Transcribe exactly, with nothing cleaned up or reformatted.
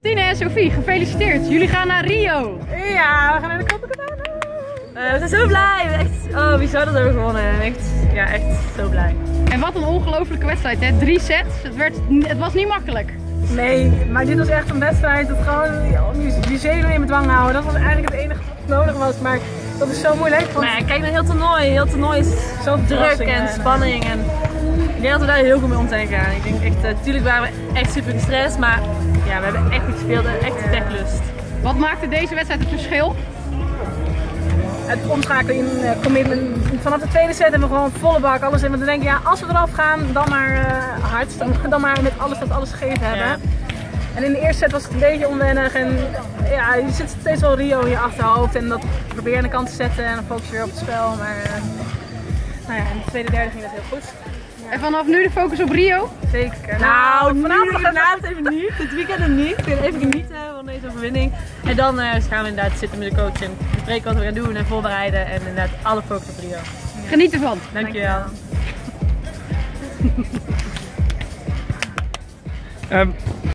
Tine en Sophie, gefeliciteerd. Jullie gaan naar Rio. Ja, we gaan naar de Copacabana. Uh, we zijn zo blij. Echt, oh, wie zou dat hebben gewonnen? Echt, ja, echt zo blij. En wat een ongelofelijke wedstrijd, hè? Drie sets. Het, werd, het was niet makkelijk. Nee, maar dit was echt een wedstrijd dat gewoon die, die zenuwen in bedwang houden. Dat was eigenlijk het enige wat nodig was. Maar dat is zo moeilijk. Want... Maar ja, kijk naar heel toernooi. Heel toernooi is zo druk en spanning. En ik denk dat we daar heel goed mee om zijn gegaan. Ik denk echt, natuurlijk uh, waren we echt super gestrest, maar ja, we hebben echt goed gespeeld en echt techlust. Wat maakte deze wedstrijd het verschil? Het omschakelen in uh, commitment. Vanaf de tweede set hebben we gewoon volle bak alles in. Want dan denk je, ja, als we eraf gaan, dan maar uh, hard. Dan, dan maar met alles dat alles gegeven hebben. Ja. En in de eerste set was het een beetje onwennig. En ja, je zit steeds wel Rio in je achterhoofd. En dat probeer je aan de kant te zetten en dan focus je weer op het spel. Maar uh, nou ja, in de tweede derde ging dat heel goed. Ja. En vanaf nu de focus op Rio? Zeker. Nou, vanavond, vanavond even niet. Dit weekend niet. Ik wil even genieten van deze overwinning. En dan uh, gaan we inderdaad zitten met de coach en bespreken wat we gaan doen en voorbereiden. En inderdaad alle focus op Rio. Ja. Geniet ervan. Dankjewel. Dankjewel. um.